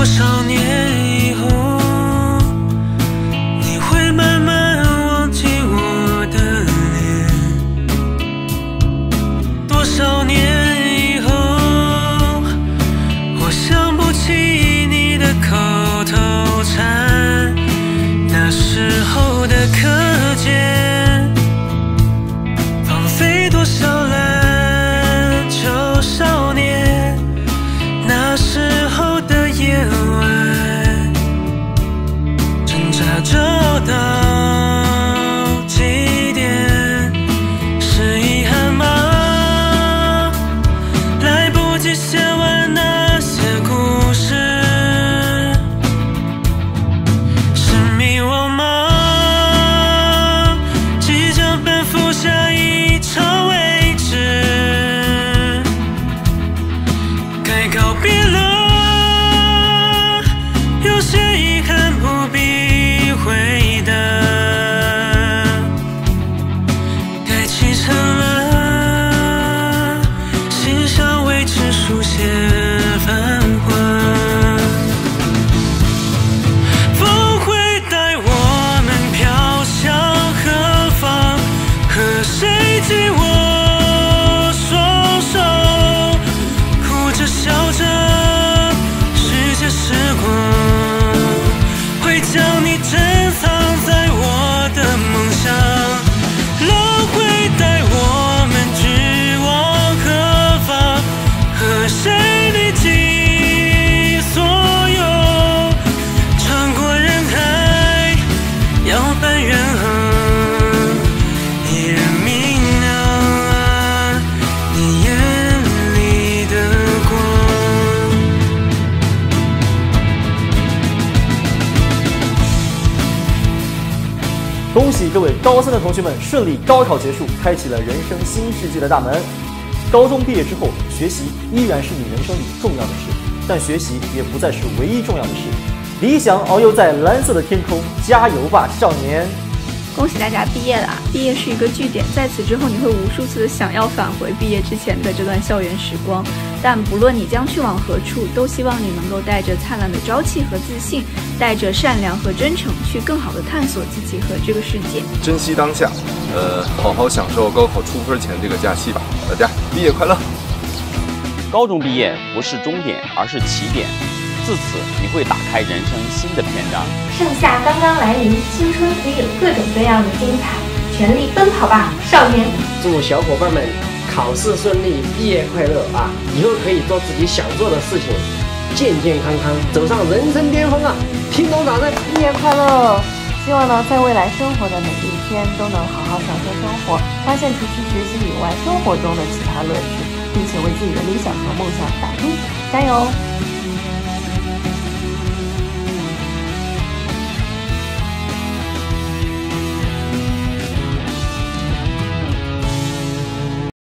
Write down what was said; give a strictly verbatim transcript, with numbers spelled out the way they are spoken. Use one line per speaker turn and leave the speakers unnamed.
少年以后，你会慢慢忘记我的脸。多少年以后，我想不起你的口头禅，那时候的课间，放飞多少篮球少年，那时候的夜晚，挣扎找到几点，是遗憾吗？来不及写完那些故事，是迷惘吗？即将奔赴下一场未知，该告别了，有些遗憾不必回答，该启程了，心上为之书写繁华。风会带我们飘向何方？和谁紧握双手，哭着笑着，世界时光会将你珍藏在我的梦乡。浪会带我们去往何方？和谁历尽所有，穿过人海，要伴远航，依然明亮你眼里的光。
恭喜各位高三的同学们顺利高考结束，开启了人生新世界的大门。高中毕业之后，学习依然是你人生里重要的事，但学习也不再是唯一重要的事。理想遨游在蓝色的天空，加油吧，少年！
恭喜大家毕业了！毕业是一个句点，在此之后你会无数次的想要返回毕业之前的这段校园时光，但不论你将去往何处，都希望你能够带着灿烂的朝气和自信，带着善良和真诚，去更好的探索自己和这个世界。
珍惜当下，呃，好好享受高考出分前这个假期吧。大家毕业快乐！
高中毕业不是终点，而是起点。自此，你会打开人生新的篇章。
盛夏刚刚来临，青春可以有各种各样的精彩，全力奔跑吧，少年！
祝小伙伴们考试顺利，毕业快乐啊！以后可以做自己想做的事情，健健康康，走上人生巅峰啊！听懂掌声！
毕业快乐！希望呢，在未来生活的每一天都能好好享受生活，发现除去学习以外生活中的其他乐趣，并且为自己的理想和梦想打拼，加油！